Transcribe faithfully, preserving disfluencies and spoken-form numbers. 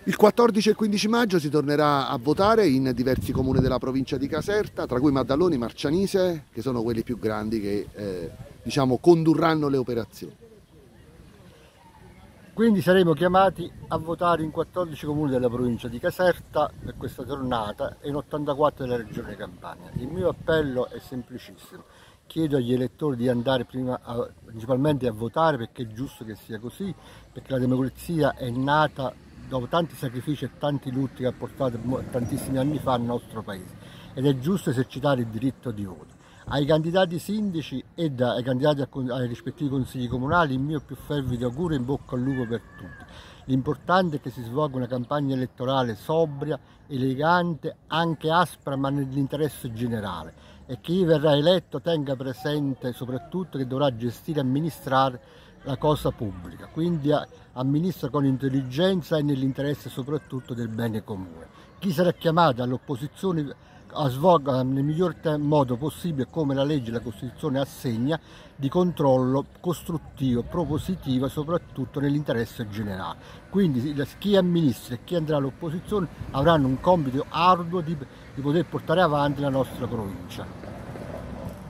Il quattordici e quindici maggio si tornerà a votare in diversi comuni della provincia di Caserta, tra cui Maddaloni, Marcianise, che sono quelli più grandi che eh, diciamo, condurranno le operazioni. Quindi saremo chiamati a votare in quattordici comuni della provincia di Caserta per questa tornata e in ottantaquattro della regione Campania. Il mio appello è semplicissimo: chiedo agli elettori di andare prima a, principalmente a votare, perché è giusto che sia così, perché la democrazia è nata dopo tanti sacrifici e tanti lutti che ha portato tantissimi anni fa al nostro paese, ed è giusto esercitare il diritto di voto. Ai candidati sindaci e ai candidati ai rispettivi consigli comunali il mio più fervido augurio, in bocca al lupo per tutti. L'importante è che si svolga una campagna elettorale sobria, elegante, anche aspra, ma nell'interesse generale, e chi verrà eletto tenga presente soprattutto che dovrà gestire e amministrare la cosa pubblica, quindi amministra con intelligenza e nell'interesse soprattutto del bene comune. Chi sarà chiamato all'opposizione a svolgere nel miglior modo possibile, come la legge e la Costituzione assegna, di controllo costruttivo, propositivo, soprattutto nell'interesse generale. Quindi chi amministra e chi andrà all'opposizione avranno un compito arduo di, di poter portare avanti la nostra provincia.